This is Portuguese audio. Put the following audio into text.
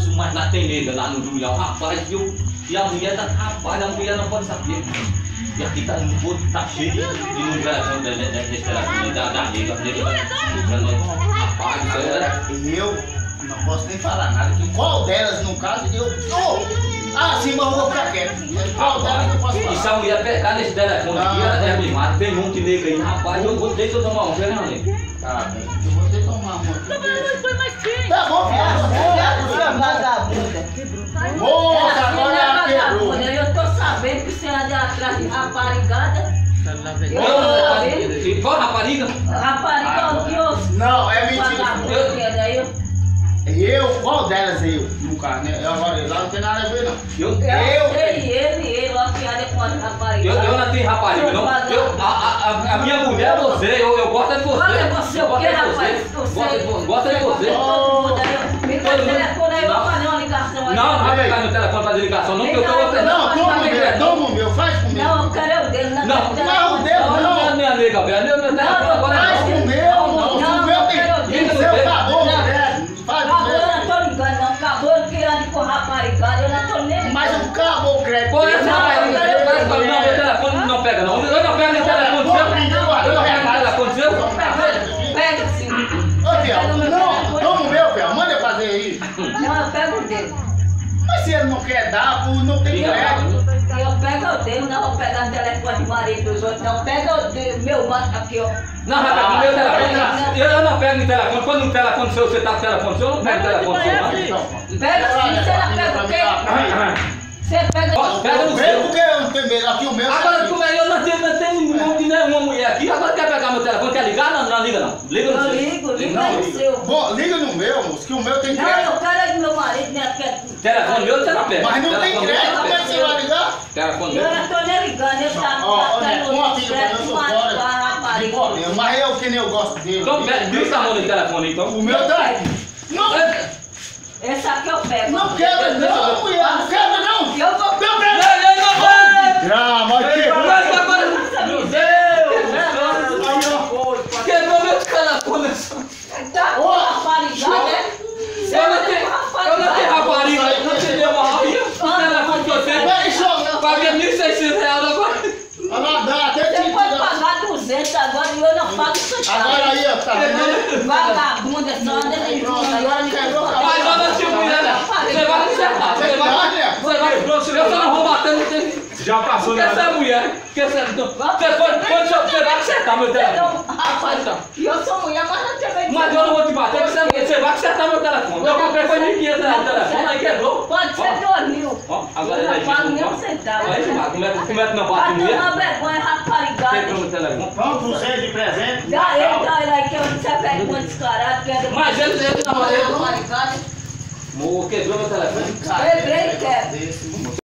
moço mais na teneda, lá no Julião, rapaz, e a mulher tá, rapaz, a mulher não pode saber. E aqui tá no outro, tá cheio de numeração da nega. Rapaz, isso aí era. Eu não posso nem falar nada. Que qual delas, no caso, sim, mas eu vou ficar quieto. Qual delas eu posso falar? E se a mulher pegar nesse telefone aqui, ela é mimada. Tem um que nega aí, rapaz, eu vou deixar eu tomar um, né, amigo? Tá bem, eu vou ter que tomar uma. Tá bom, filho. Vagabunda. Moça, agora ela quebrou. Eu tô sabendo que você anda atrás de raparigada. Qual rapariga? Rapariga, o que eu... Não, é mentira. Vagabunda, Qual delas eu? No caso, né? Agora, lá não tem nada a ver, não. ele, ó, que é depois de rapariga. Eu não tenho rapariga, não. A minha mulher é você, eu gosto de você. Olha você, o que, rapaz? Gosto de você. Me dá o telefone aí, eu vou fazer uma ligação aí. Não, não vai pegar meu telefone pra fazer ligação, não, porque eu tô... Toma o meu, faz comigo. Não, eu quero o dele, não. Não, o dele não. Não é minha nega, velho. Meu telefone agora Faz com o meu, não. O meu tem seu acabou, mulher. Faz o Acabou, meu. eu não tô ligando, não. Acabou, eu que ande com raparigada, eu não tô nem ligando. Mas acabou o crédito. Pô, essa rapariga, não, meu telefone não pega, não. Eu não pego meu telefone seu. Eu não pego meu telefone seu. Pega sim. Ô, Fiel, não, toma o meu, Fiel. Manda eu fazer aí. Não, eu pego o dele. Mas se ele não quer dar, não tem crédito. Eu pego o dele, não vou pegar o telefone do marido dos outros, não. Pega o dele, meu banco aqui, ó. Não, rapaz, meu telefone. Eu não pego no telefone. Quando no telefone seu, você tá com o telefone seu, eu não pego o telefone seu. Pega sim, você não pega o quê? Você pega Pega no Porque seu. eu não tenho medo. Aqui o meu. Agora, como é? Eu não tenho nenhuma mulher aqui. Agora quer pegar meu telefone? Quer ligar? Não, liga não. Liga no Eu seu. ligo aí o seu. Bom, liga no meu, moço, que o meu tem Não, crédito. eu quero é do meu marido, né? Telefone meu você não pega. Mas não tem Telefone meu, crédito, não como é que você vai ligar? Telefone Eu meu. não tô nem ligando, eu Olha, uma filha, eu sou fora de problema. Mas eu que nem eu gosto dele. Então, deixa a mão no telefone então. O meu tá aqui. Não, Esse aqui eu pego. não quebra não, mulher, não quebra não. Eu vou... Meu Deus. Drama, quebrou. Meu Deus! Quebrou meu telefone. Tá com raparigada, né? Eu não tenho rapariga, não te deu uma rapariga. O telefone que eu tenho. Paguei R$1.600 agora. Agora dá, até Você te pode dá. pagar 200 agora e eu não pago centavo. Agora aí, ó, tá vendo? Vagabunda, só anda nem Agora quebrou. Mas eu não tinha mulher. Você vai consertar. Você vai. Eu só não vou bater no telefone. Já passou, né? Essa é mulher. Você vai acertar meu telefone. Rapaz, e eu sou mulher, mas não tenho medo. Mas eu não vou te bater, você vai acertar meu telefone. Eu comprei foi R$1.500 o telefone, aí quebrou. Pode ser 2.000. Ó, agora Eu é não pago nem legítimo. um centavo. Aí, como é que não bate Vai mulher? tomar vergonha, raparigada. Quebrou meu telefone. Vamos pro centro de presente. Dá ele aí que eu não sei vergonha descarado, que é Mas ele não, raparigada. quebrou meu telefone. Quebrei e quebra.